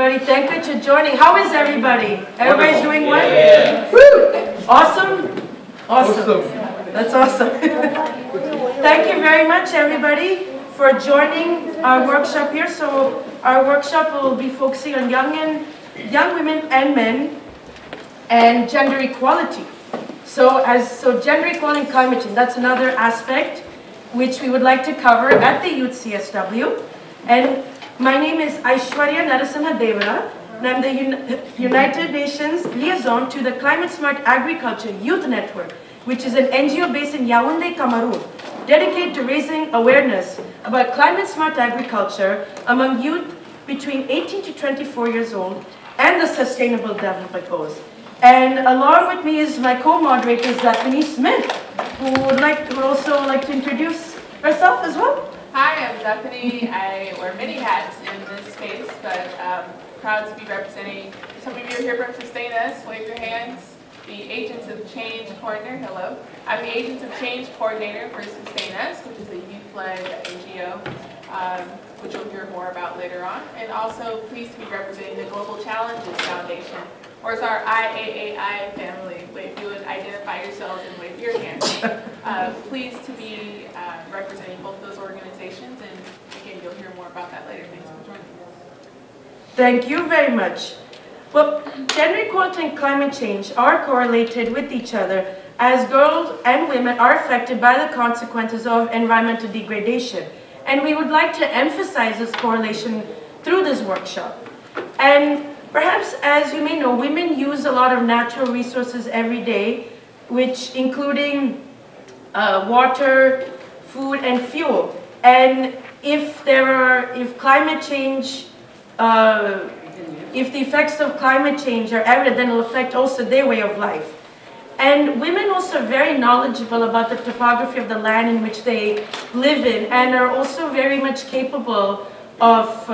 everybody. Thank you for joining. How is everybody? Everybody's doing well? Yeah. Woo! Awesome? Awesome. That's awesome. Thank you very much, everybody, for joining our workshop here. So our workshop will be focusing on young women and men and gender equality. So gender equality and climate change, that's another aspect which we would like to cover at the Youth CSW. And my name is Aishwarwya Narasimhadewara, and I'm the United Nations liaison to the Climate Smart Agriculture Youth Network, which is an NGO based in Yaoundé, Cameroon, dedicated to raising awareness about climate smart agriculture among youth between 18 to 24 years old and the sustainable development goals. And along with me is my co-moderator, Zephanni, who would also like to introduce herself as well. Hi, I'm Zephanni. I wear many hats in this space, but proud to be representing some of you are here from SustainUS. Wave your hands. The Agents of Change Coordinator. Hello. I'm the Agents of Change Coordinator for SustainUS, which is a youth-led NGO, which you'll hear more about later on. And also pleased to be representing the Global Challenges Foundation, or it's our IAAI family. If you would identify yourselves and wave your hands. Pleased to be representing both those organizations, and again, you'll hear more about that later. Thanks for joining us. Thank you very much. Well, gender equality and climate change are correlated with each other, as girls and women are affected by the consequences of environmental degradation. And we would like to emphasize this correlation through this workshop. And perhaps, as you may know, women use a lot of natural resources every day, which including water, food, and fuel. And if climate change, if the effects of climate change are evident, then it will affect also their way of life. And women also are very knowledgeable about the topography of the land in which they live in, and are also very much capable of,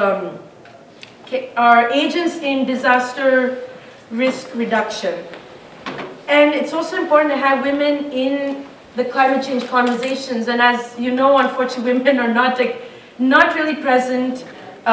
are agents in disaster risk reduction. And it's also important to have women in the climate change conversations, and as you know, unfortunately, women are not really present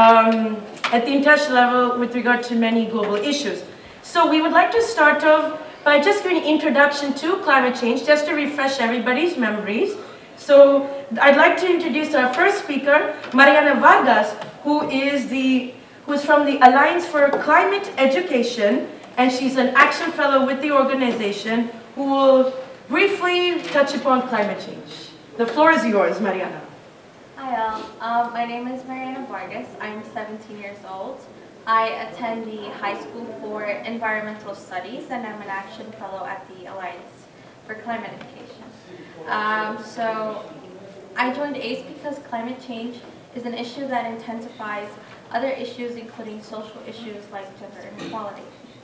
at the international level with regard to many global issues. So we would like to start off by just giving an introduction to climate change, just to refresh everybody's memories. So I'd like to introduce our first speaker, Mariana Vargas, who is from the Alliance for Climate Education, and she's an action fellow with the organization, who will briefly touch upon climate change. The floor is yours, Mariana. Hi all, my name is Mariana Vargas. I'm 17 years old. I attend the High School for Environmental Studies, and I'm an action fellow at the Alliance for Climate Education. So I joined ACE because climate change is an issue that intensifies other issues, including social issues like gender inequality.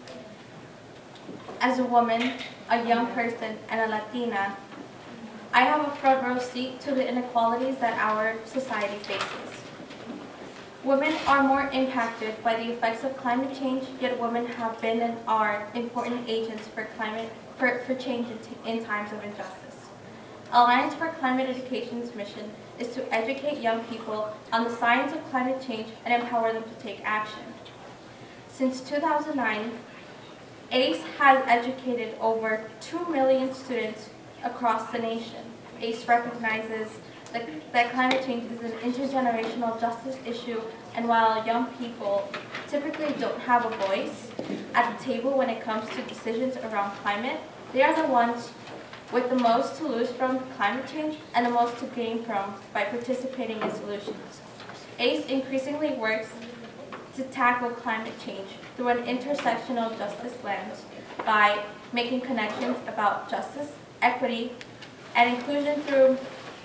As a woman, a young person, and a Latina, I have a front row seat to the inequalities that our society faces. Women are more impacted by the effects of climate change, yet women have been and are important agents for change in times of injustice. Alliance for Climate Education's mission is to educate young people on the science of climate change and empower them to take action. Since 2009, ACE has educated over 2 million students across the nation. ACE recognizes that climate change is an intergenerational justice issue, and while young people typically don't have a voice at the table when it comes to decisions around climate, they are the ones with the most to lose from climate change and the most to gain from by participating in solutions. ACE increasingly works to tackle climate change through an intersectional justice lens by making connections about justice, equity, and inclusion through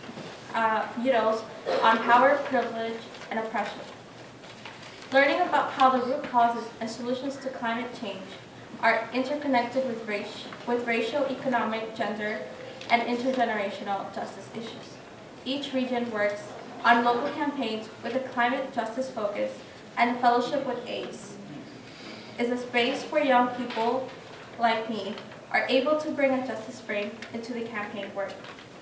on power, privilege, and oppression. Learning about how the root causes and solutions to climate change are interconnected with racial, economic, gender, and intergenerational justice issues. Each region works on local campaigns with a climate justice focus, and fellowship with ACE is a space where young people like me are able to bring a justice frame into the campaign work.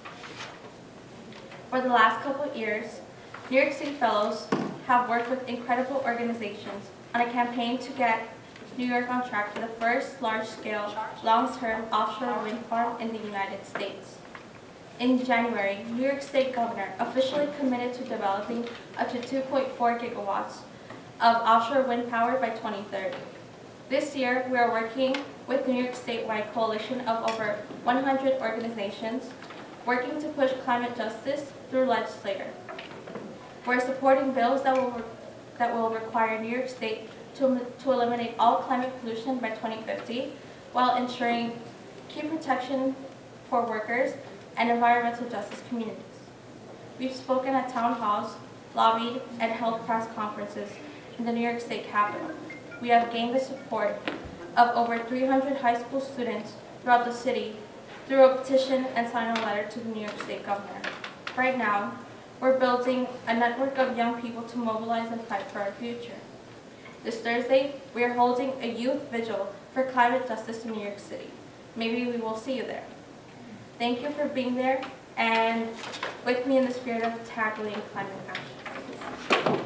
For the last couple of years, New York City Fellows have worked with incredible organizations on a campaign to get New York on track for the first large-scale, long-term offshore wind farm in the United States. In January, New York State Governor officially committed to developing up to 2.4 gigawatts of offshore wind power by 2030. This year, we are working with the New York statewide coalition of over 100 organizations working to push climate justice through legislature. We're supporting bills that will require New York State to eliminate all climate pollution by 2050 while ensuring key protection for workers and environmental justice communities. We've spoken at town halls, lobbied, and held press conferences in the New York State Capitol. We have gained the support of over 300 high school students throughout the city through a petition and sign a letter to the New York State Governor. Right now, we're building a network of young people to mobilize and fight for our future. This Thursday, we are holding a youth vigil for climate justice in New York City. Maybe we will see you there. Thank you for being there and with me in the spirit of tackling climate action.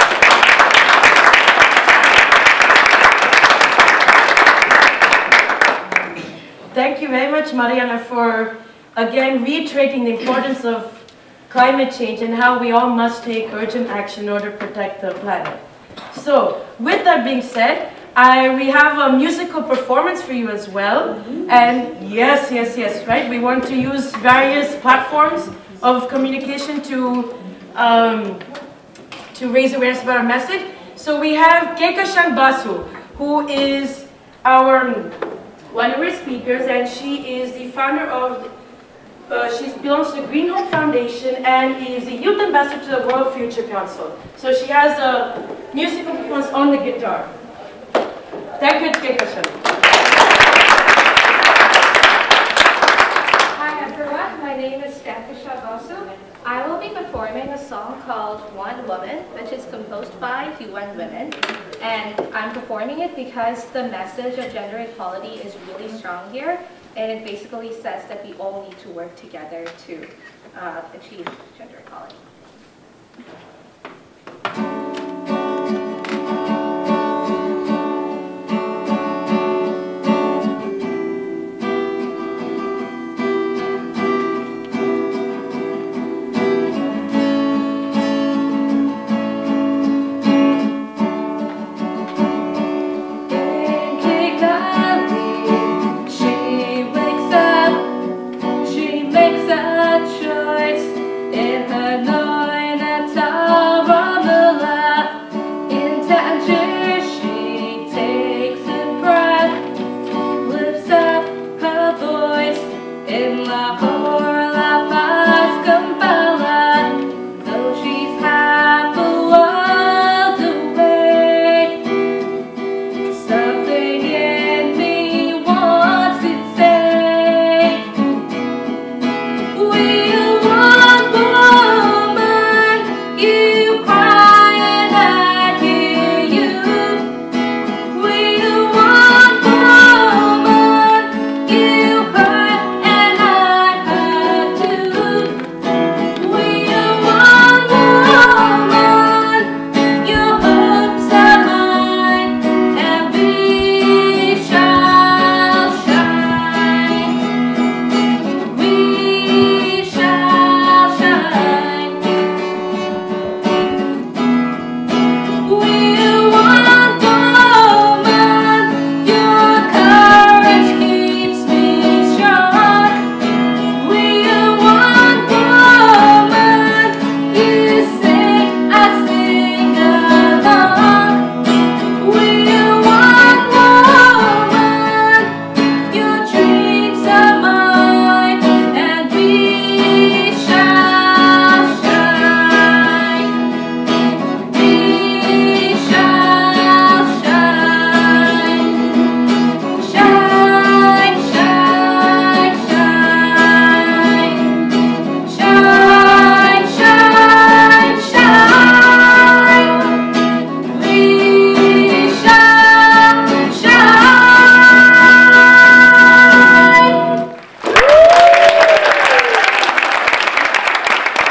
Thank you very much, Mariana, for again reiterating the importance of climate change and how we all must take urgent action in order to protect the planet. So, with that being said, we have a musical performance for you as well. And yes, right? We want to use various platforms of communication to raise awareness about our message. So we have Kekashan Basu, who is one of our speakers, and she is the founder of she belongs to the Green Hope Foundation and is the youth ambassador to the World Future Council. So she has a musical performance on the guitar. Thank you, Kekashan. Hi everyone, my name is Kekashan Basu. I will be performing a song called One Woman, which is composed by UN Women. And I'm performing it because the message of gender equality is really strong here. And it basically says that we all need to work together to achieve gender equality.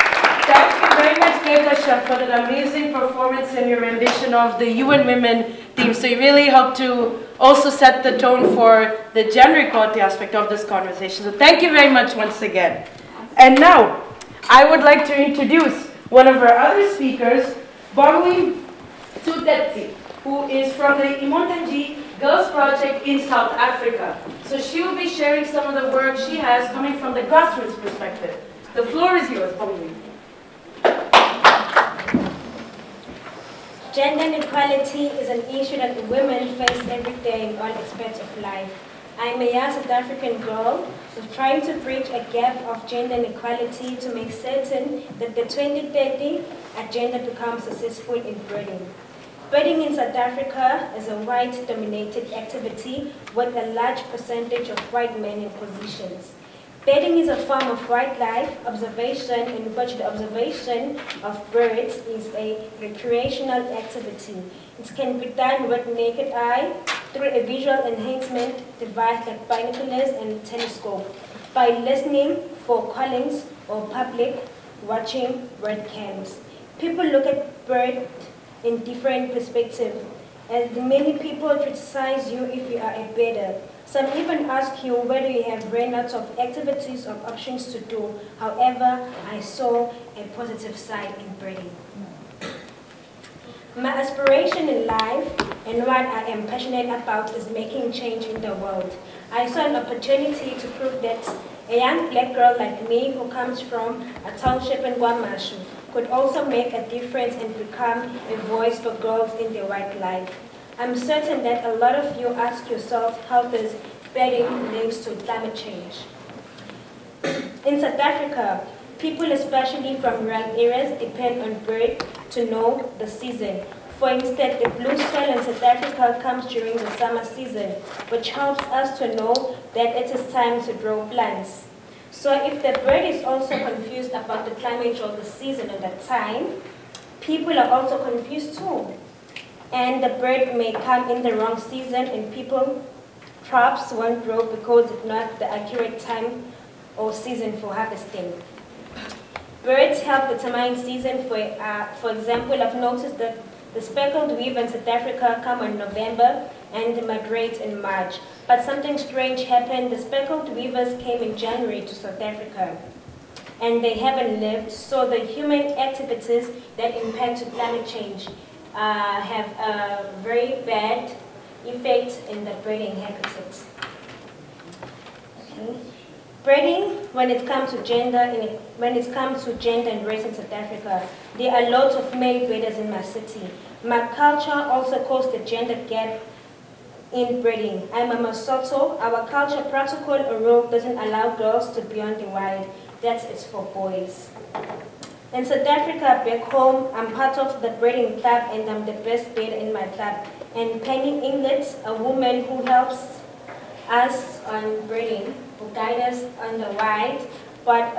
For that amazing performance and your rendition of the UN Women theme. So you really helped to also set the tone for the gender equality aspect of this conversation. So thank you very much once again. And now, I would like to introduce one of our other speakers, Bonn Tutetsi, who is from the Imontanji Girls Project in South Africa. So she will be sharing some of the work she has coming from the grassroots perspective. The floor is yours, Bonn. Gender inequality is an issue that women face every day in all aspects of life. I am a young South African girl trying to bridge a gap of gender inequality to make certain that the 2030 agenda becomes successful in breeding. Breeding in South Africa is a white-dominated activity with a large percentage of white men in positions. Birding is a form of wildlife observation in which the observation of birds is a recreational activity. It can be done with naked eye, through a visual enhancement device like binoculars and telescope, by listening for callings or public watching bird cams. People look at birds in different perspectives, and many people criticize you if you are a birder. Some even ask you whether you have ran out of activities or options to do. However, I saw a positive side in birding. My aspiration in life and what I am passionate about is making change in the world. I saw an opportunity to prove that a young black girl like me who comes from a township in Guamashu could also make a difference and become a voice for girls in their white life. I'm certain that a lot of you ask yourself how this birding links to climate change. In South Africa, people, especially from rural areas, depend on birds to know the season. For instance, the blue swallow in South Africa comes during the summer season, which helps us to know that it is time to grow plants. So if the bird is also confused about the climate or the season at that time, people are also confused too. And the bird may come in the wrong season and crops won't grow because it's not the accurate time or season for harvesting. Birds help determine season. For example, I've noticed that the speckled weaver in South Africa come in November and migrate in March. But something strange happened. The speckled weavers came in January to South Africa, and they haven't lived. So the human activities that impact climate change have a very bad effect in the breeding habitats. Okay. Breeding, when it comes to gender and race in South Africa, there are lots of male breeders in my city. My culture also caused the gender gap in breeding. I'm a Masoto. Our culture protocol or rule doesn't allow girls to be on the wild. It's for boys. In South Africa, back home, I'm part of the breeding club and I'm the best breeder in my club. And Penny Inglets, a woman who helps us on breeding, who guides us on the wild, but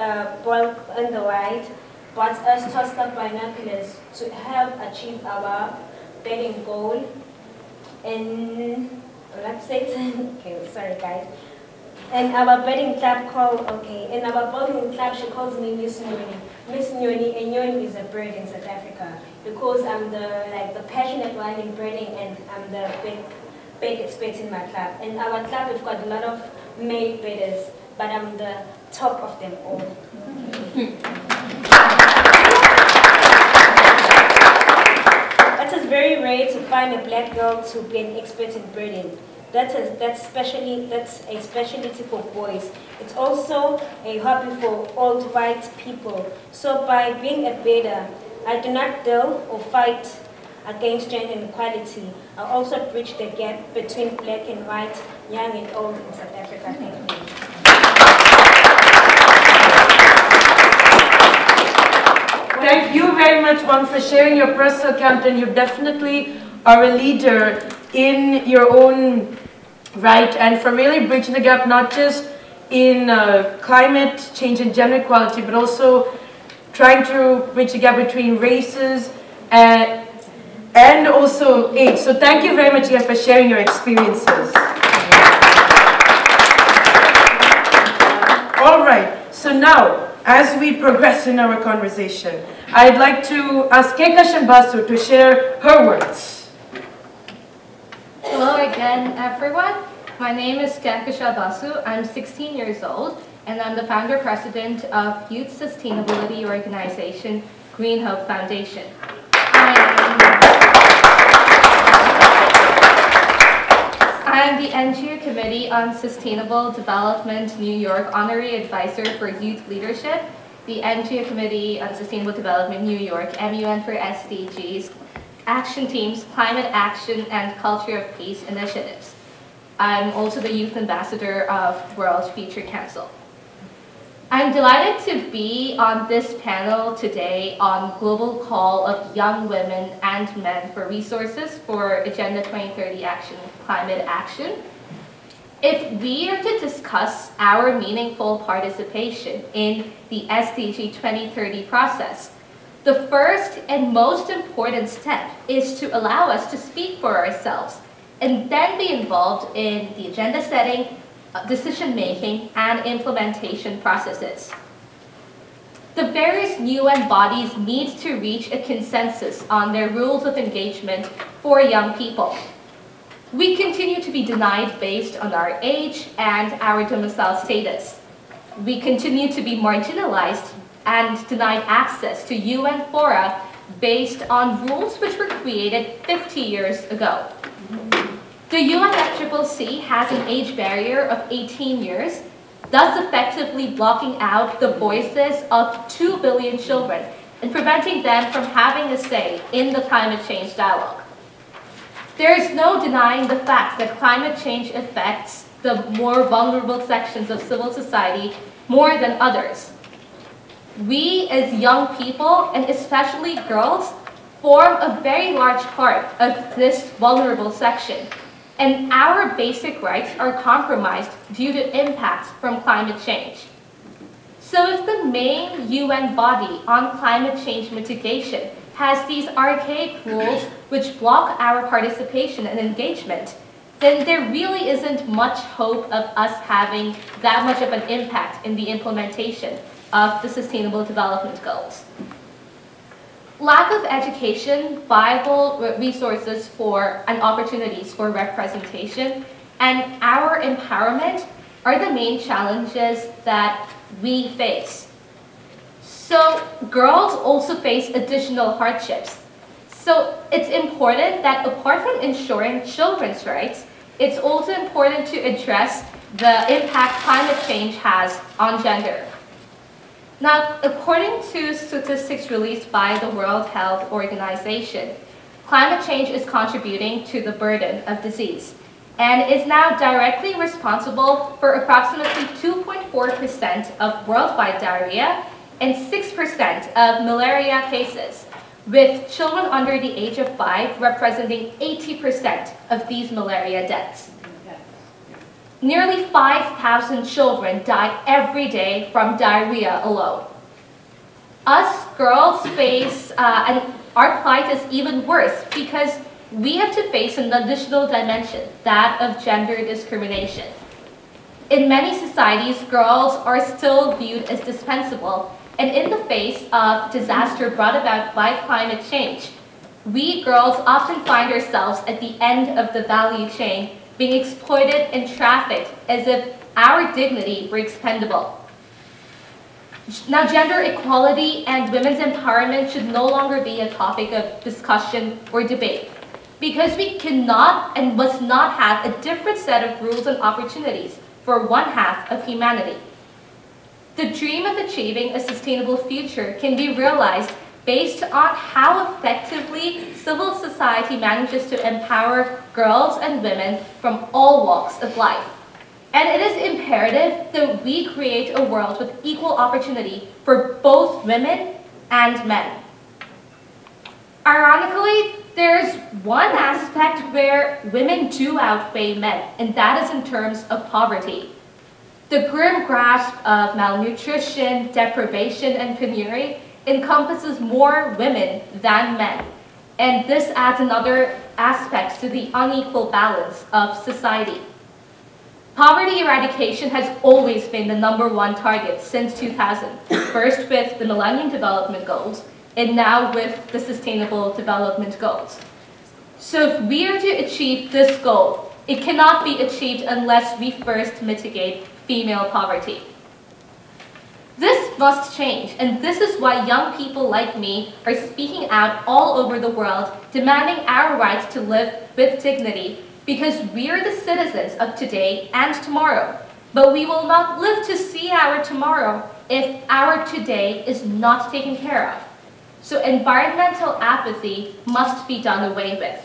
us tossed up binoculars to help achieve our breeding goal. And let's say, okay, sorry guys. And our breeding club in our breeding club, she calls me Miss Nyoni. Miss Nyoni, and Nyoni is a bird in South Africa because I'm the passionate one in breeding and I'm the big expert in my club. In our club, we've got a lot of male breeders, but I'm the top of them all. It is very rare to find a black girl to be an expert in breeding. That's a specialty for boys. It's also a hobby for old white people. So by being a breeder, I do not deal or fight against gender inequality. I also bridge the gap between black and white, young and old in South Africa. Thank you. Thank you very much, Wang, for sharing your personal account, and you definitely are a leader in your own right, and for really bridging the gap, not just in climate change and gender equality, but also trying to bridge the gap between races and also age. So thank you very much again for sharing your experiences. All right, so now, as we progress in our conversation, I'd like to ask Keka Shambasu to share her words. Hello again, everyone. My name is Chibueze Basu. I'm 16 years old, and I'm the founder-president of Youth Sustainability Organization, Green Hope Foundation. I'm the NGO Committee on Sustainable Development New York Honorary Advisor for Youth Leadership, the NGO Committee on Sustainable Development New York, MUN for SDGs, Action Teams, Climate Action, and Culture of Peace Initiatives. I'm also the Youth Ambassador of World Future Council. I'm delighted to be on this panel today on global call of young women and men for resources for Agenda 2030 Action, Climate Action. If we are to discuss our meaningful participation in the SDG 2030 process, the first and most important step is to allow us to speak for ourselves and then be involved in the agenda setting, decision-making, and implementation processes. The various UN bodies need to reach a consensus on their rules of engagement for young people. We continue to be denied based on our age and our domicile status. We continue to be marginalized and denied access to UN fora based on rules which were created 50 years ago. The UNFCCC has an age barrier of 18 years, thus effectively blocking out the voices of 2 billion children and preventing them from having a say in the climate change dialogue. There is no denying the fact that climate change affects the more vulnerable sections of civil society more than others. We as young people, and especially girls, form a very large part of this vulnerable section, and our basic rights are compromised due to impacts from climate change. So if the main UN body on climate change mitigation has these archaic rules which block our participation and engagement, then there really isn't much hope of us having that much of an impact in the implementation of the Sustainable Development Goals. Lack of education, viable resources for and opportunities for representation, and our empowerment are the main challenges that we face. So girls also face additional hardships. So it's important that apart from ensuring children's rights, it's also important to address the impact climate change has on gender. Now, according to statistics released by the World Health Organization, climate change is contributing to the burden of disease and is now directly responsible for approximately 2.4% of worldwide diarrhea and 6% of malaria cases, with children under the age of 5 representing 80% of these malaria deaths. Nearly 5,000 children die every day from diarrhea alone. Us girls face, and our plight is even worse because we have to face an additional dimension, that of gender discrimination. In many societies, girls are still viewed as dispensable, and in the face of disaster brought about by climate change, we girls often find ourselves at the end of the value chain, being exploited and trafficked as if our dignity were expendable. Now, gender equality and women's empowerment should no longer be a topic of discussion or debate, because we cannot and must not have a different set of rules and opportunities for one half of humanity. The dream of achieving a sustainable future can be realized based on how effectively civil society manages to empower girls and women from all walks of life. And it is imperative that we create a world with equal opportunity for both women and men. Ironically, there's one aspect where women do outweigh men, and that is in terms of poverty. The grim grasp of malnutrition, deprivation, and penury encompasses more women than men, and this adds another aspect to the unequal balance of society. Poverty eradication has always been the #1 target since 2000, first with the Millennium Development Goals, and now with the Sustainable Development Goals. So if we are to achieve this goal, it cannot be achieved unless we first mitigate female poverty. This must change, and this is why young people like me are speaking out all over the world, demanding our right to live with dignity, because we are the citizens of today and tomorrow. But we will not live to see our tomorrow if our today is not taken care of. So environmental apathy must be done away with.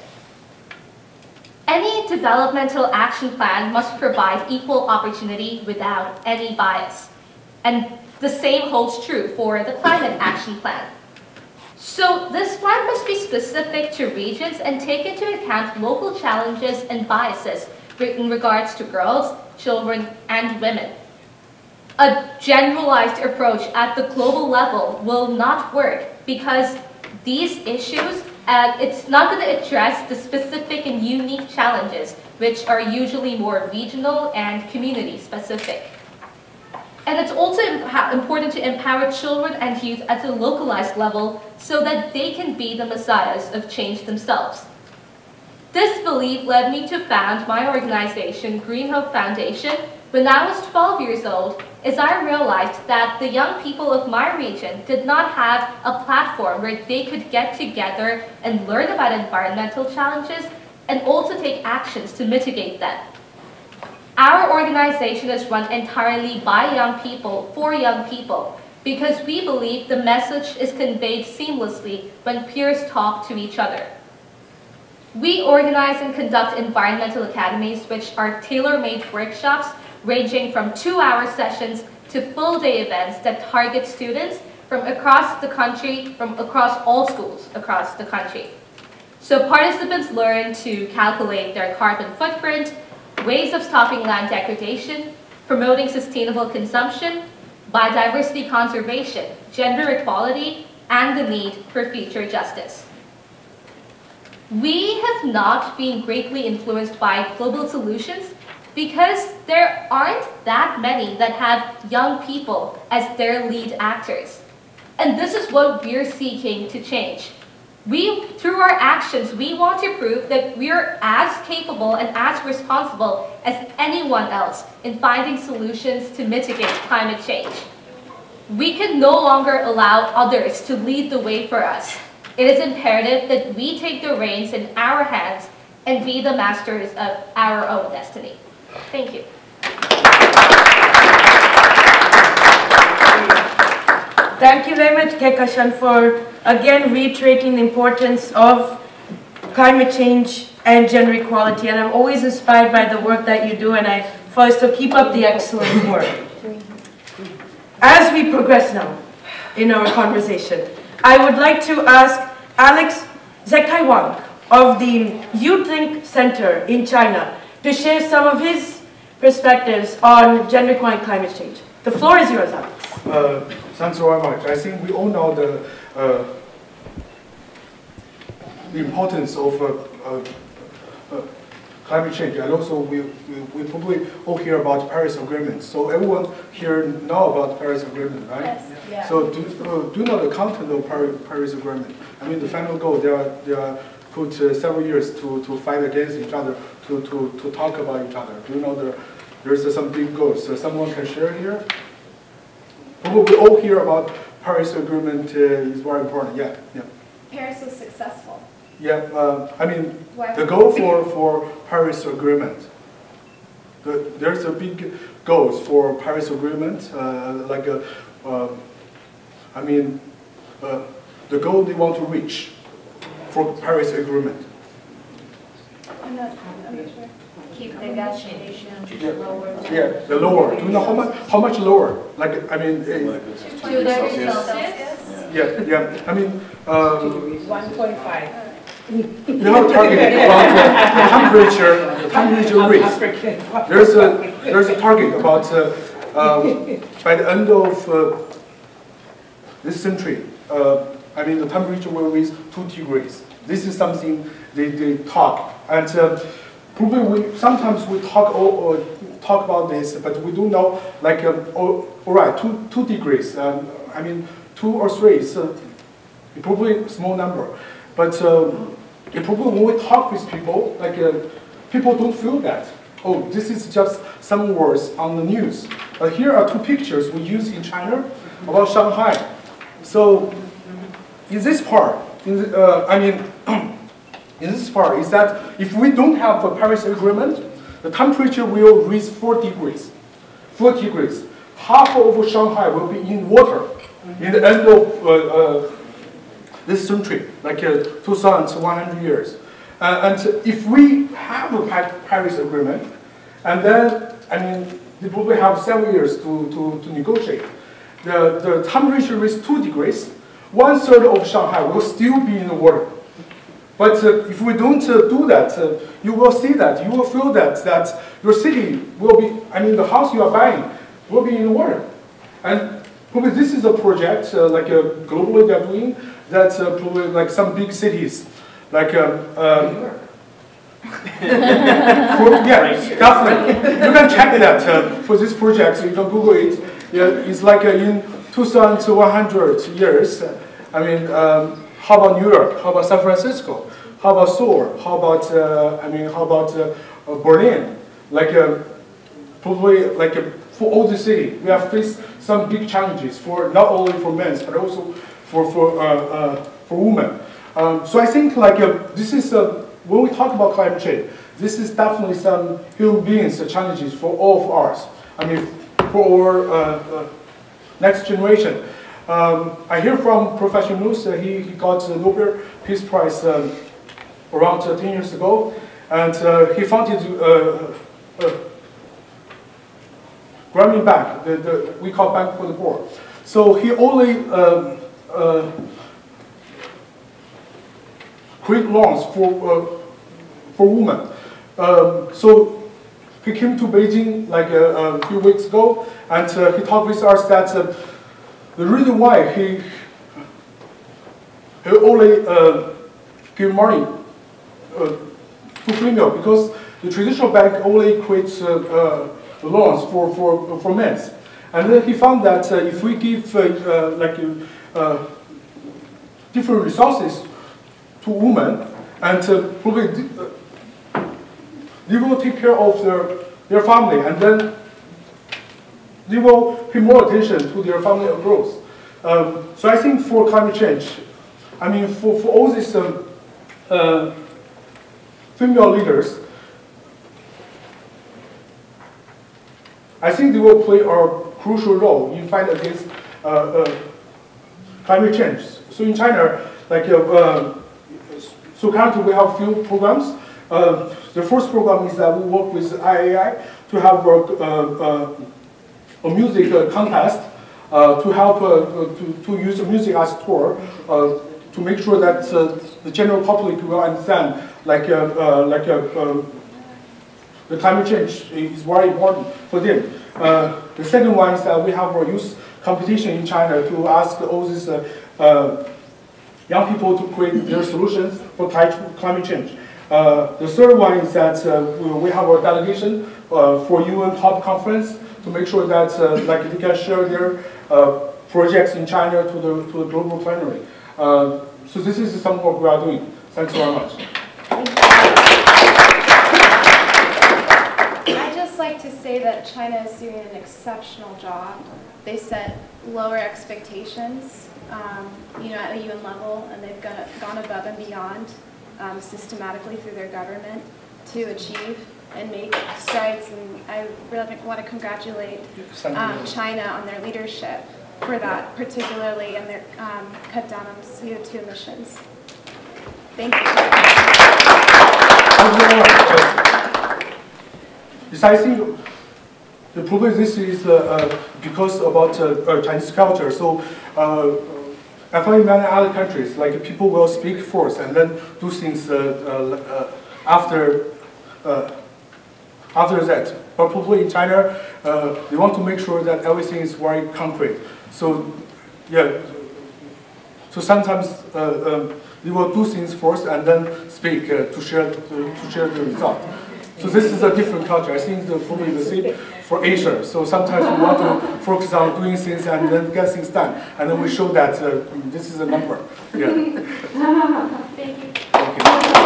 Any developmental action plan must provide equal opportunity without any bias. And the same holds true for the climate action plan. So this plan must be specific to regions and take into account local challenges and biases in regards to girls, children, and women. A generalized approach at the global level will not work because these issues, it's not going to address the specific and unique challenges, which are usually more regional and community specific. And it's also important to empower children and youth at a localized level so that they can be the messiahs of change themselves. This belief led me to found my organization, Green Hope Foundation, when I was 12 years old, as I realized that the young people of my region did not have a platform where they could get together and learn about environmental challenges and also take actions to mitigate them. Our organization is run entirely by young people, for young people, because we believe the message is conveyed seamlessly when peers talk to each other. We organize and conduct environmental academies, which are tailor-made workshops ranging from 2-hour sessions to full-day events that target students from across the country, from across all schools across the country. So participants learn to calculate their carbon footprint, ways of stopping land degradation, promoting sustainable consumption, biodiversity conservation, gender equality, and the need for future justice. We have not been greatly influenced by global solutions because there aren't that many that have young people as their lead actors. And this is what we're seeking to change. Through our actions, we want to prove that we're as capable and as responsible as anyone else in finding solutions to mitigate climate change. We can no longer allow others to lead the way for us. It is imperative that we take the reins in our hands and be the masters of our own destiny. Thank you. Thank you very much, Kekashan, for again reiterating the importance of climate change and gender equality. And I'm always inspired by the work that you do, and I first to keep up the excellent work. As we progress now in our conversation, I would like to ask Alex Wang of the YouThink Center in China to share some of his perspectives on gender equality and climate change. The floor is yours, Alex. Thanks very much. I think we all know the importance of climate change, and also we probably all hear about Paris Agreement. So everyone here know about Paris Agreement, right? Yes. Yeah. So do you know the content of Paris Agreement? I mean, the final goal, they are put several years to fight against each other, to talk about each other. Do you know there's some big goals? So someone can share here? Probably we all hear about Paris Agreement is very important. Yeah. Paris was successful. Yeah, I mean, the goal for Paris Agreement, there's a big goals for Paris Agreement, I mean, the goal they want to reach for Paris Agreement. I'm not sure. Keep the gas station lower. Yeah, the lower. Do you know how much lower? Like, I mean, 2 degrees Celsius. yeah. I mean, 1.5. You have a target about temperature rise. There's a target about by the end of this century. I mean, the temperature will reach 2 degrees. This is something they talk, and probably sometimes we talk about this, but we don't know. Like, all right, 2 degrees. I mean, 2 or 3 is probably a small number, but probably when we talk with people, like people don't feel that. Oh, this is just some words on the news. Here are two pictures we use in China about Shanghai. So in this part, in this part is that if we don't have a Paris Agreement, the temperature will reach 4 degrees. 4 degrees. Half of Shanghai will be in water in the end of this century, like 2,100 years. And if we have a Paris Agreement, and then, they probably have 7 years to negotiate. The temperature is 2 degrees. 1/3 of Shanghai will still be in the water. But if we don't do that, you will see that, you will feel that your city will be, the house you are buying will be in the water. And probably this is a project, globally they're doing, that's probably like some big cities, like New York. Definitely. You can check that for this project, so you can Google it. Yeah, it's like in 2,100 years. How about New York? How about San Francisco? How about Seoul? How about Berlin? Probably for all the city, we have faced some big challenges for not only for men but also for women. So I think this is when we talk about climate change, this is definitely some human beings challenges for all of us. For our next generation. I hear from Professor Nuss, he got the Nobel Peace Prize around 10 years ago, and he founded Grameen Bank, we call Bank for the Poor. So he only create loans for women. So he came to Beijing a few weeks ago, and he talked with us that the reason why he only give money to female, because the traditional bank only creates loans for men. And then he found that if we give different resources to women, and probably they will take care of their family, and then they will pay more attention to their family growth. So I think for climate change, for all these female leaders, I think they will play a crucial role in fight against climate change. So in China, so currently we have a few programs. The first program is that we work with IAAI to have a music contest to help to use music as a tool to make sure that the general public will understand the climate change is very important for them. The second one is that we have a youth competition in China to ask all these young people to create their solutions for climate change. The third one is that we have a delegation for UN Top Conference to make sure that they can share their projects in China to the global plenary. So this is some of what we are doing. Thanks very much. I'd just like to say that China is doing an exceptional job. They set lower expectations, at the UN level, and they've gone above and beyond systematically through their government to achieve and make strides. And I really want to congratulate China on their leadership for that, particularly in their cut down on CO2 emissions. Thank you. Yes, I think probably this is because about Chinese culture. So I find in many other countries, people will speak first and then do things after that. But probably in China, they want to make sure that everything is very concrete. So yeah, so sometimes they will do things first and then speak to share the result. So this is a different culture. I think for me the same for Asia. So sometimes we want to focus on doing things and then get things done, and then we show that this is a number. Yeah. Thank you. Okay.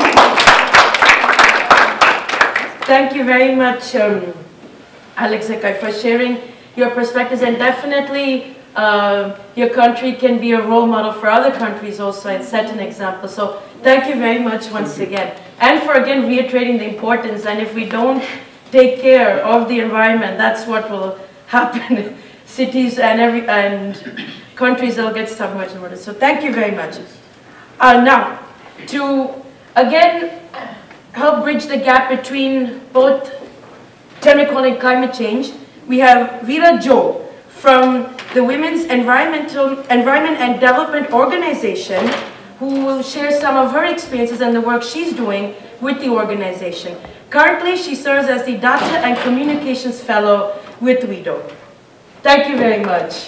Thank you very much, Alex, for sharing your perspectives, and definitely your country can be a role model for other countries also and set an example. So thank you very much once again. And for again reiterating the importance, and if we don't take care of the environment, that's what will happen. Cities and countries will get submerged in water. So thank you very much. Now, to again help bridge the gap between both gender equality and climate change, we have Veera Jo from the Women's Environment and Development Organization, who will share some of her experiences and the work she's doing with the organization. Currently, she serves as the Data and Communications Fellow with WIDO. Thank you very much.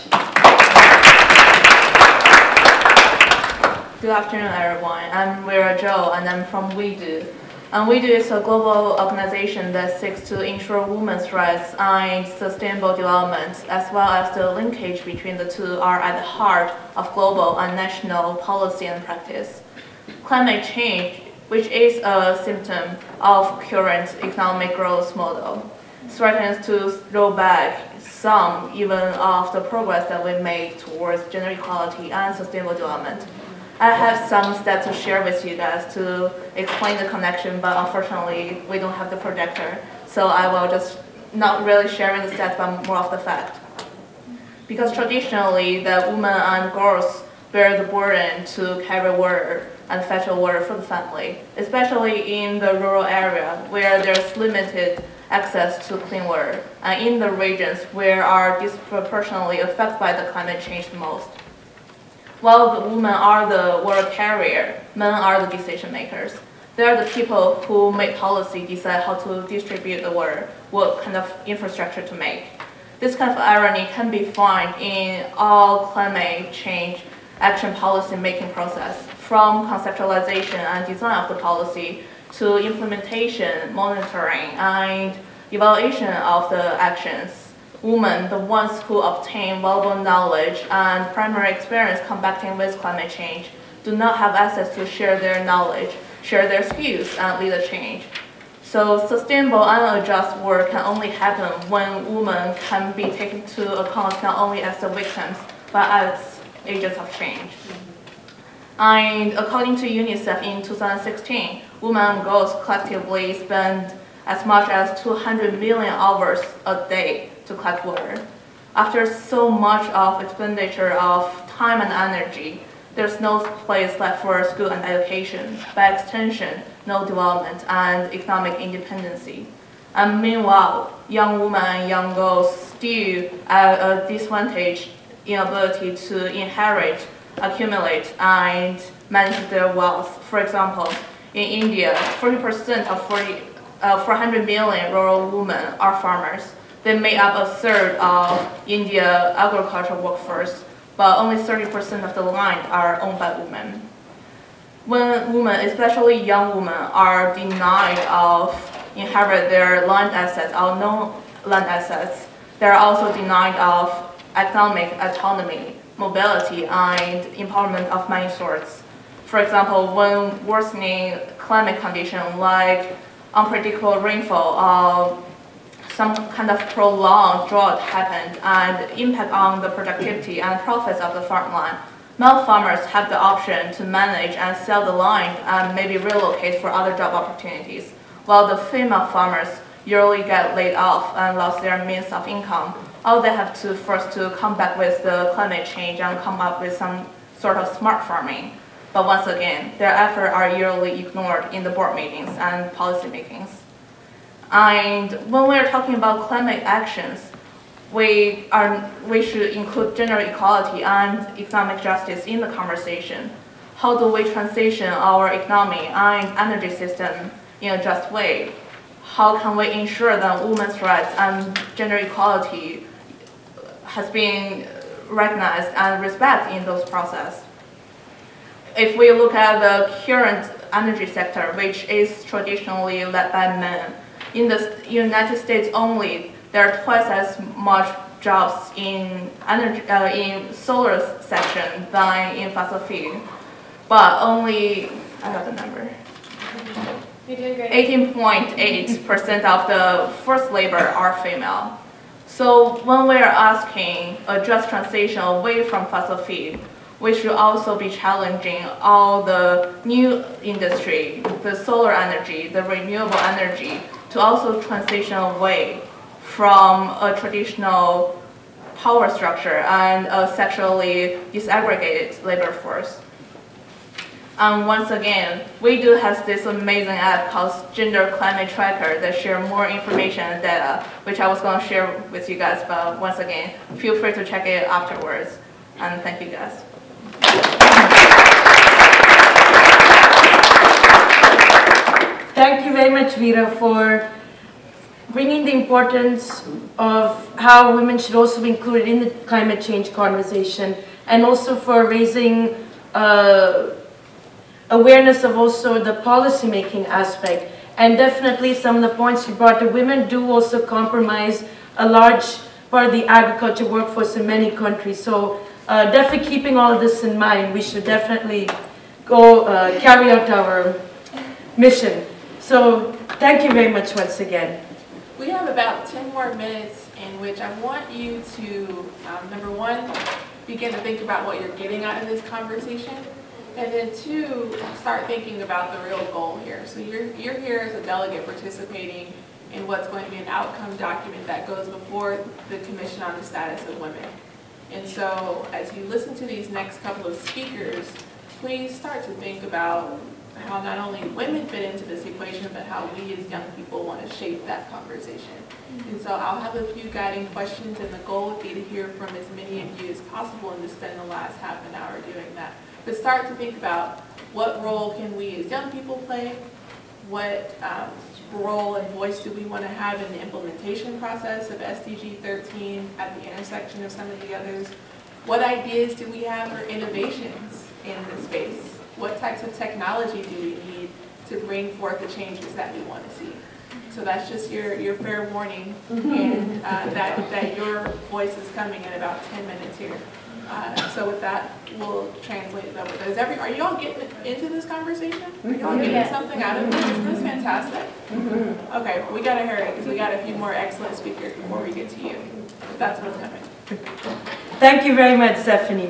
Good afternoon, everyone. I'm Veera Jo, and I'm from WIDO. And WIDO is a global organization that seeks to ensure women's rights and sustainable development, as well as the linkage between the two are at the heart of global and national policy and practice. Climate change, which is a symptom of current economic growth model, threatens to roll back some even of the progress that we made towards gender equality and sustainable development. I have some stats to share with you guys to explain the connection, but unfortunately we don't have the projector, so I will just not really sharing the stats, but more of the fact. Because traditionally, the women and girls bear the burden to carry water and fetch water for the family, especially in the rural area where there's limited access to clean water, and in the regions where are disproportionately affected by the climate change the most. While the women are the water carrier, men are the decision makers. They are the people who make policy, decide how to distribute the water, what kind of infrastructure to make. This kind of irony can be found in all climate change action policy making process, from conceptualization and design of the policy to implementation, monitoring, and evaluation of the actions. Women, the ones who obtain valuable knowledge and primary experience combating with climate change, do not have access to share their knowledge, share their skills, and lead a change. So sustainable and just work can only happen when women can be taken into account not only as the victims, but as agents of change. And according to UNICEF in 2016, women and girls collectively spend as much as 200 million hours a day to collect water. After so much of expenditure of time and energy, there's no place left for school and education, by extension, no development and economic independency. And meanwhile, young women and young girls still at a disadvantage in ability to inherit, accumulate, and manage their wealth. For example, in India, 40% of 400 million rural women are farmers. They make up a third of India's agricultural workforce, but only 30% of the land are owned by women. When women, especially young women, are denied of inherit their land assets or non-land assets, they are also denied of economic autonomy, mobility, and empowerment of many sorts. For example, when worsening climate conditions like unpredictable rainfall or some kind of prolonged drought happened and impact on the productivity and profits of the farmland, male farmers have the option to manage and sell the land and maybe relocate for other job opportunities, while the female farmers usually get laid off and lost their means of income. All they have to first to come back with the climate change and come up with some sort of smart farming. But once again, their efforts are usually ignored in the board meetings and policy makings. And when we're talking about climate actions, we should include gender equality and economic justice in the conversation. How do we transition our economy and energy system in a just way? How can we ensure that women's rights and gender equality has been recognized and respected in those processes? If we look at the current energy sector, which is traditionally led by men, in the United States only, there are twice as much jobs in energy, in solar section than in fossil fuel, but only, I got the number, 18.8% of the forced labor are female. So when we are asking a just transition away from fossil fuel, we should also be challenging all the new industry, the solar energy, the renewable energy, to also transition away from a traditional power structure and a sexually disaggregated labor force. And once again, we do have this amazing app called Gender Climate Tracker that share more information and data, which I was going to share with you guys, but once again, feel free to check it afterwards. And thank you guys. Thank you very much, Vera, for bringing the importance of how women should also be included in the climate change conversation, and also for raising awareness of also the policy-making aspect. And definitely some of the points you brought, the women do also compromise a large part of the agriculture workforce in many countries. So definitely keeping all of this in mind, we should definitely go carry out our mission. So thank you very much once again. We have about 10 more minutes in which I want you to, number one, begin to think about what you're getting out of this conversation. And then two, start thinking about the real goal here. So you're here as a delegate participating in what's going to be an outcome document that goes before the Commission on the Status of Women. And so as you listen to these next couple of speakers, please start to think about how not only women fit into this equation, but how we as young people want to shape that conversation. And so I'll have a few guiding questions, and the goal would be to hear from as many of you as possible and to spend the last half an hour doing that. But start to think about what role can we as young people play, what role and voice do we want to have in the implementation process of SDG 13 at the intersection of some of the others, what ideas do we have for innovations in the space, what types of technology do we need to bring forth the changes that we want to see. So that's just your fair warning, and that your voice is coming in about 10 minutes here. So with that, we'll translate that. Are you all getting into this conversation? Are you all getting something out of this? Isn't this fantastic? Okay, we got to hurry because we got a few more excellent speakers before we get to you. That's what's coming. Thank you very much, Zephanni.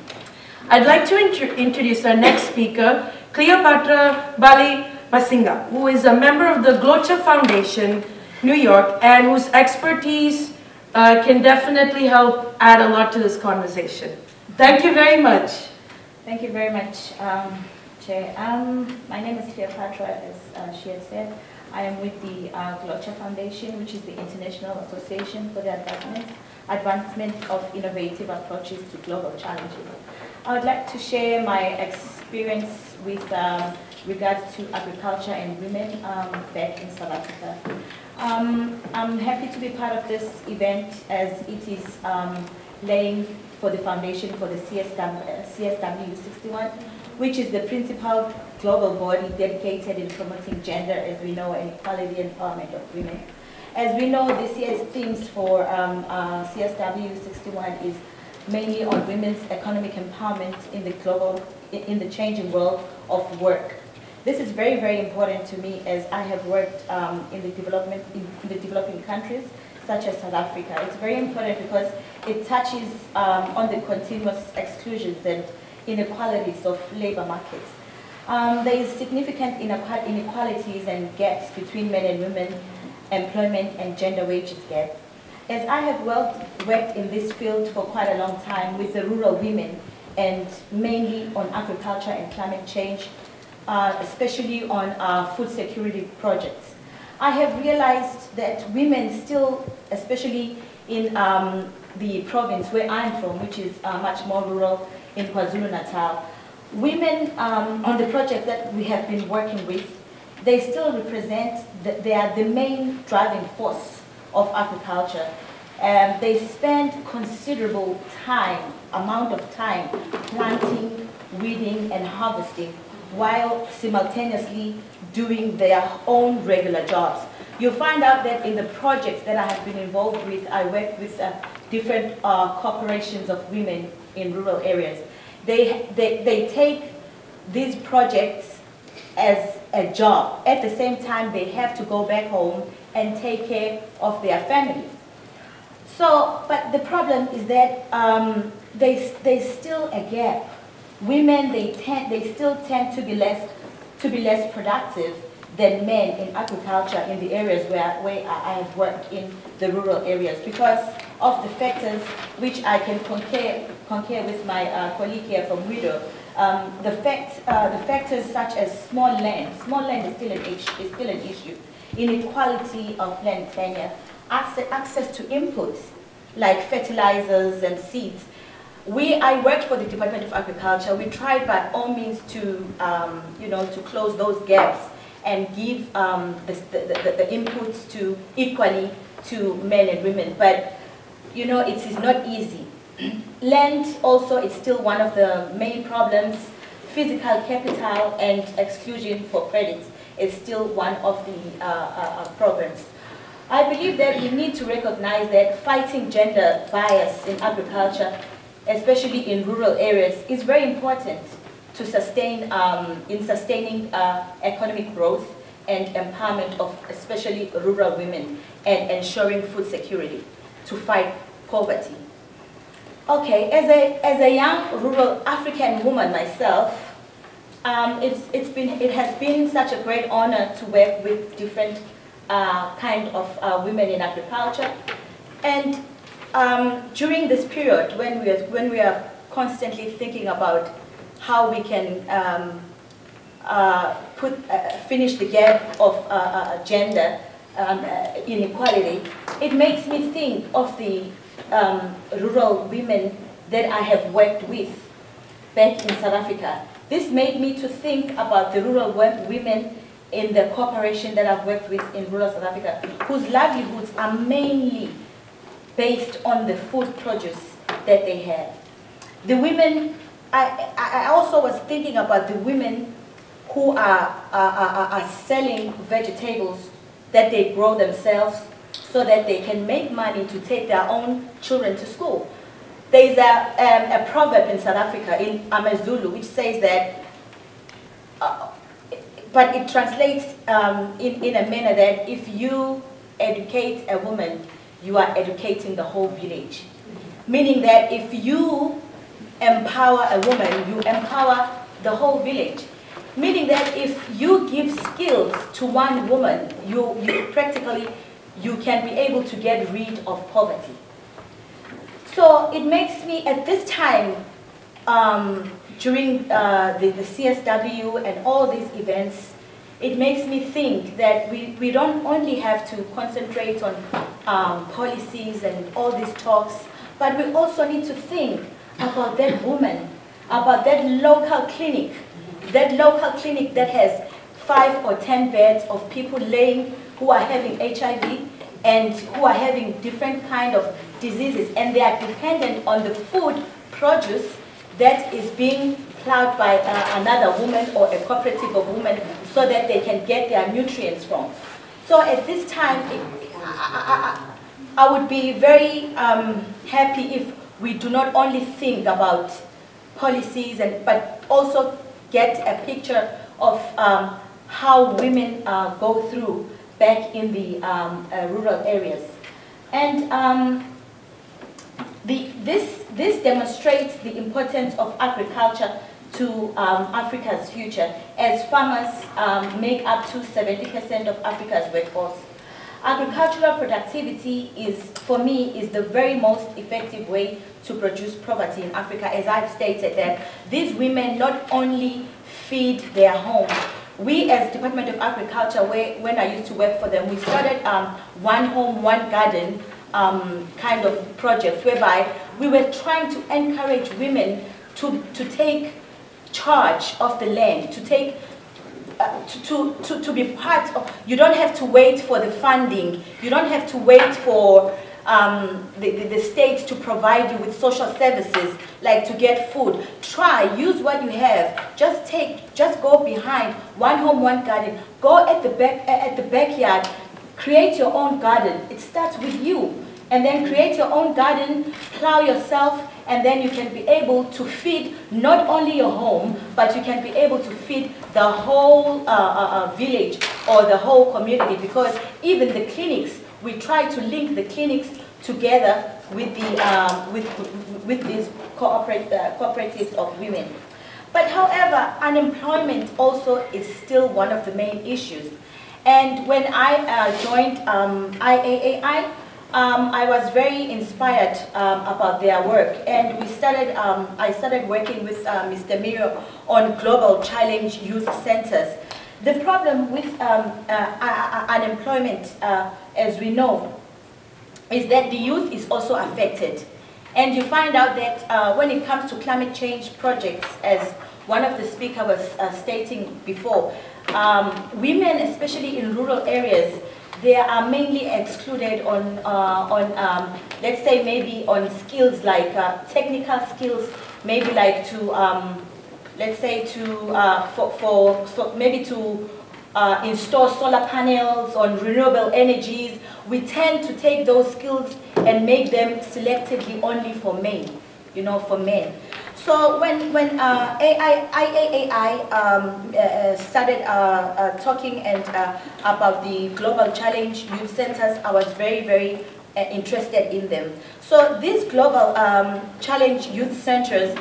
I'd like to introduce our next speaker, Cleopatra Masinga, who is a member of the GloCha Foundation, New York, and whose expertise can definitely help add a lot to this conversation. Thank you very much. Thank you very much, Chair. My name is Cleopatra, as she had said. I am with the GloCha Foundation, which is the International Association for the Advancement of Innovative Approaches to Global Challenges. I would like to share my experience with regards to agriculture and women back in South Africa. I'm happy to be part of this event as it is laying for the foundation for the CSW 61, which is the principal global body dedicated in promoting gender, as we know, and equality and empowerment of women. As we know, the CS themes for CSW 61 is mainly on women's economic empowerment in the changing world of work. This is very, very important to me as I have worked in the developing countries such as South Africa. It's very important because it touches on the continuous exclusions and inequalities of labor markets. There is significant inequalities and gaps between men and women, employment and gender wages gap. As I have worked in this field for quite a long time with the rural women and mainly on agriculture and climate change, especially on food security projects, I have realized that women still, especially in the province where I'm from, which is much more rural in KwaZulu-Natal, women on the project that we have been working with, they still represent, they are the main driving force of agriculture. They spend considerable amount of time planting, weeding, and harvesting, while simultaneously doing their own regular jobs. you find out that in the projects that I have been involved with, I work with different corporations of women in rural areas. They take these projects as a job. At the same time, they have to go back home and take care of their families. So, but the problem is that there's still a gap. Women, they still tend to be less productive than men in agriculture in the areas where I have worked in the rural areas because of the factors which I can concur with my colleague here from WIDO. The factors such as small land is still an issue. Inequality of land tenure, access to inputs like fertilizers and seeds. I worked for the Department of Agriculture. We tried by all means to, to close those gaps and give the inputs to equally to men and women. But, it is not easy. Land also is still one of the main problems. Physical capital and exclusion for credits is still one of the problems. I believe that we need to recognize that fighting gender bias in agriculture, especially in rural areas, is very important to sustaining economic growth and empowerment of especially rural women and ensuring food security to fight poverty. Okay, as a young rural African woman myself, it has been such a great honor to work with different kind of women in agriculture, and during this period when we are constantly thinking about how we can finish the gap of gender inequality, it makes me think of the rural women that I have worked with back in South Africa. This made me to think about the rural women in the corporation that I've worked with in rural South Africa, whose livelihoods are mainly based on the food produce that they have. The women, I also was thinking about the women who are selling vegetables that they grow themselves so that they can make money to take their own children to school. There is a proverb in South Africa, in AmaZulu, which says that, but it translates in a manner that if you educate a woman, you are educating the whole village. Meaning that if you empower a woman, you empower the whole village. Meaning that if you give skills to one woman, you practically, you can be able to get rid of poverty. So it makes me, at this time, during the CSW and all these events, it makes me think that we don't only have to concentrate on policies and all these talks, but we also need to think about that woman, about that local clinic that has 5 or 10 beds of people who are having HIV and who are having different kind of diseases, and they are dependent on the food produce that is being plowed by another woman or a cooperative of women so that they can get their nutrients from. So at this time, I would be very happy if we do not only think about policies, but also get a picture of how women go through back in the rural areas. And this demonstrates the importance of agriculture to Africa's future, as farmers make up to 70% of Africa's workforce. Agricultural productivity for me, is the very most effective way to produce poverty in Africa, as I've stated that these women not only feed their homes. We as Department of Agriculture, when I used to work for them, we started one home, one garden kind of projects whereby we were trying to encourage women to take charge of the land, to take to be part of. You don't have to wait for the funding. You don't have to wait for the state to provide you with social services, like to get food. Use what you have. Just go behind one home, one garden. Go at the backyard, create your own garden. It starts with you. And then create your own garden, plow yourself, and then you can be able to feed not only your home, but you can be able to feed the whole village or the whole community, because even the clinics, we try to link the clinics together with these cooperatives of women. But however, unemployment also is still one of the main issues. And when I joined IAAI, I was very inspired about their work, and we started. I started working with Mr. Miro on Global Challenge Youth Centers. The problem with unemployment, as we know, is that the youth is also affected, and you find out that when it comes to climate change projects, as one of the speakers was stating before, women, especially in rural areas, they are mainly excluded on let's say maybe on skills like technical skills, maybe like to let's say to maybe to install solar panels on renewable energies. We tend to take those skills and make them selectively only for men, you know, for men. So when IAAI started talking and about the Global Challenge Youth Centers, I was very, very interested in them. So these Global Challenge Youth Centers,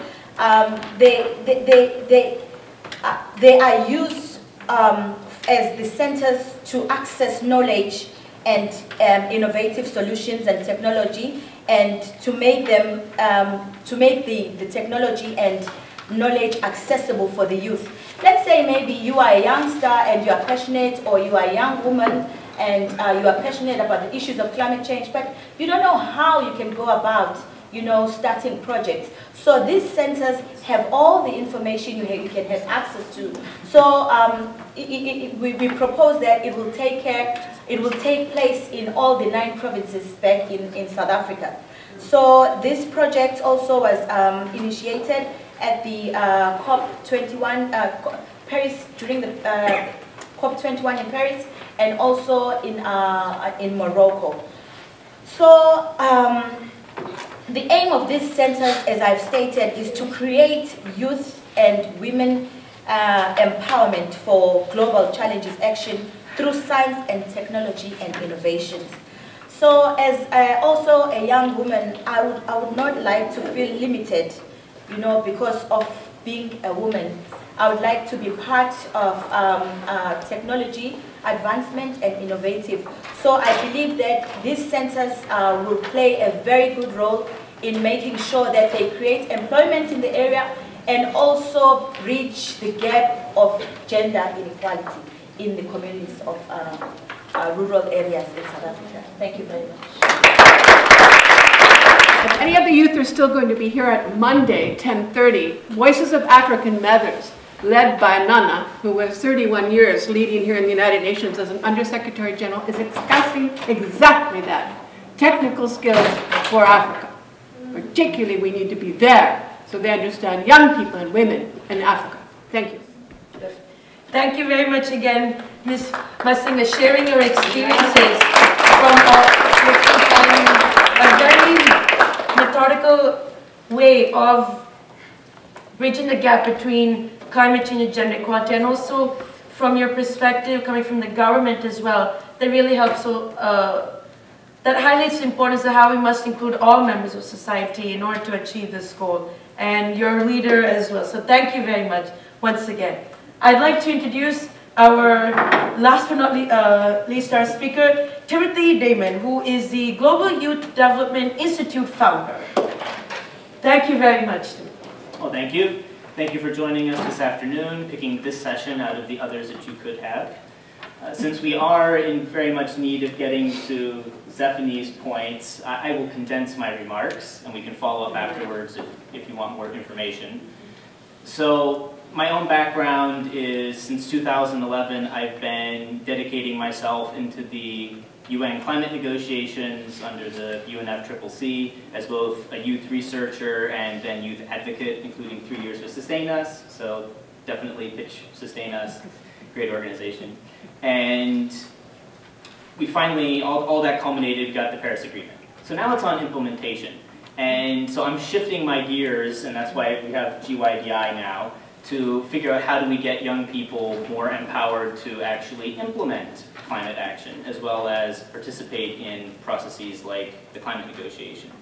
they are used as the centers to access knowledge and innovative solutions and technology, and to make them, to make the technology and knowledge accessible for the youth. Let's say maybe you are a youngster and you are passionate, or you are a young woman and you are passionate about the issues of climate change, but you don't know how you can go about, you know, starting projects. So these centers have all the information you can have access to. So we propose that it will take place in all the 9 provinces back in South Africa. So this project also was initiated at the COP21 Paris, during the COP21 in Paris, and also in Morocco. So the aim of these centers, as I've stated, is to create youth and women empowerment for global challenges action through science and technology and innovations. So as also a young woman, I would not like to feel limited, you know, because of being a woman. I would like to be part of technology, advancement and innovative. So I believe that these centers will play a very good role in making sure that they create employment in the area and also bridge the gap of gender inequality in the communities of rural areas in South Africa. Thank you very much. Any of the youth are still going to be here at Monday, 10:30. Voices of African Mothers, led by Nana, who was 31 years leading here in the United Nations as an Undersecretary General, is discussing exactly that, technical skills for Africa. Particularly, we need to be there so they understand young people and women in Africa. Thank you. Thank you very much again, Ms. Masinga, sharing your experiences from a very methodical way of bridging the gap between climate change and gender equality, and also from your perspective coming from the government as well, that really helps. So that highlights the importance of how we must include all members of society in order to achieve this goal, and your leader as well. So thank you very much once again. I'd like to introduce our last but not least our speaker, Timothy Damon, who is the Global Youth Development Institute founder. Thank you very much, Timothy. Well, thank you. Thank you for joining us this afternoon, picking this session out of the others that you could have. Since we are in very much need of getting to Zephanni's points, I will condense my remarks, and we can follow up afterwards if you want more information. So, my own background is, since 2011, I've been dedicating myself into the UN climate negotiations under the UNFCCC as both a youth researcher and then youth advocate, including 3 years with SustainUS. So definitely pitch SustainUS, great organization. And we finally, all that culminated, we got the Paris Agreement. So now it's on implementation. And so I'm shifting my gears, and that's why we have GYDI now, to figure out how do we get young people more empowered to actually implement climate action, as well as participate in processes like the climate negotiations.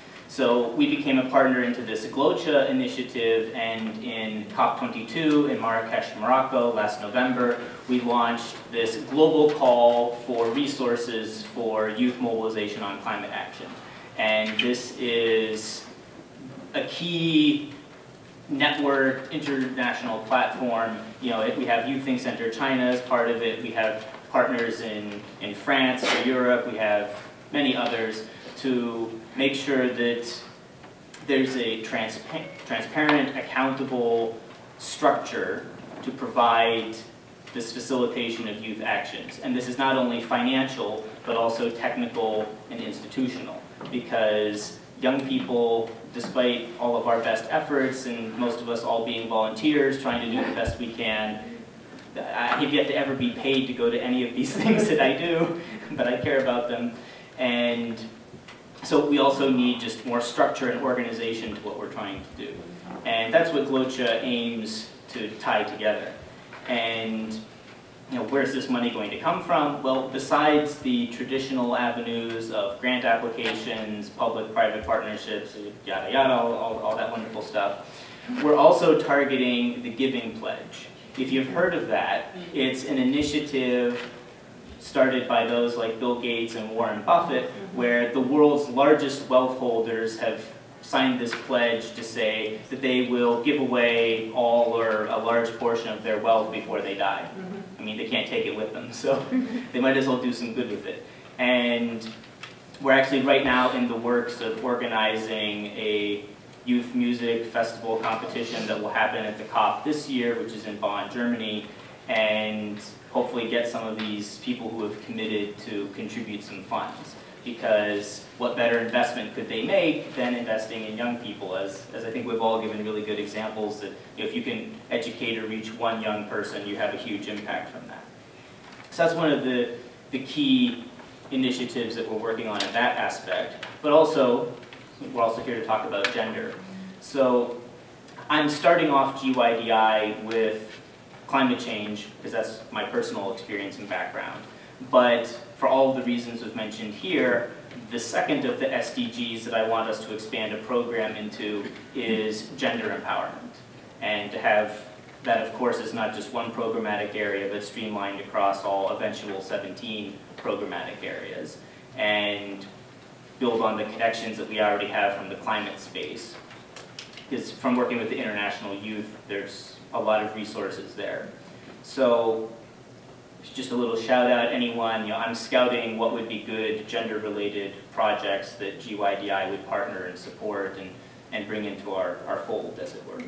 So we became a partner into this GloCha initiative, and in COP22 in Marrakesh, Morocco, last November, we launched this global call for resources for youth mobilization on climate action. And this is a key network, international platform. You know, we have YouThink Center China as part of it. We have partners in France or Europe. We have many others to make sure that there's a transparent, accountable structure to provide this facilitation of youth actions. And this is not only financial, but also technical and institutional, because young people, despite all of our best efforts and most of us all being volunteers, trying to do the best we can, I have yet to ever be paid to go to any of these things that I do, but I care about them. And so we also need just more structure and organization to what we're trying to do. And that's what GloCha aims to tie together. And you know, where's this money going to come from? Well, besides the traditional avenues of grant applications, public-private partnerships, yada yada, all that wonderful stuff, we're also targeting the Giving Pledge. If you've heard of that, it's an initiative started by those like Bill Gates and Warren Buffett, where the world's largest wealth holders have signed this pledge to say that they will give away all or a large portion of their wealth before they die. I mean, they can't take it with them, so they might as well do some good with it. And we're actually right now in the works of organizing a youth music festival competition that will happen at the COP this year, which is in Bonn, Germany, and hopefully get some of these people who have committed to contribute some funds. Because what better investment could they make than investing in young people, as I think we've all given really good examples that if you can educate or reach one young person, you have a huge impact from that. So that's one of the key initiatives that we're working on in that aspect. But also, we're also here to talk about gender. So I'm starting off GYDI with climate change, because that's my personal experience and background. But for all of the reasons we've mentioned here, the second of the SDGs that I want us to expand a program into is gender empowerment. And to have that, of course, is not just one programmatic area, but streamlined across all eventual 17 programmatic areas. And build on the connections that we already have from the climate space. Because from working with the international youth, there's a lot of resources there. So just a little shout out, anyone, you know, I'm scouting what would be good gender-related projects that GYDI would partner and support and bring into our fold, as it were.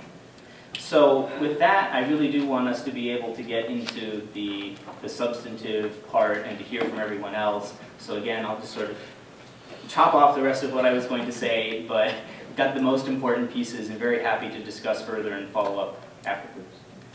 So with that, I really do want us to be able to get into the substantive part and to hear from everyone else. So again, I'll just sort of chop off the rest of what I was going to say, but got the most important pieces and very happy to discuss further and follow up afterwards.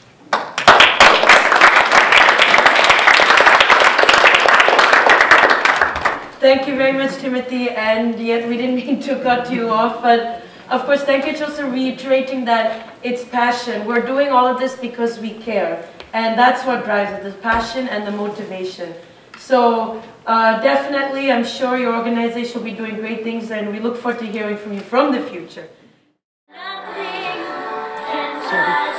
Thank you very much, Timothy, and yet we didn't mean to cut you off, but of course, thank you just for reiterating that it's passion. We're doing all of this because we care, and that's what drives it, the passion and the motivation. So definitely, I'm sure your organization will be doing great things, and we look forward to hearing from you from the future.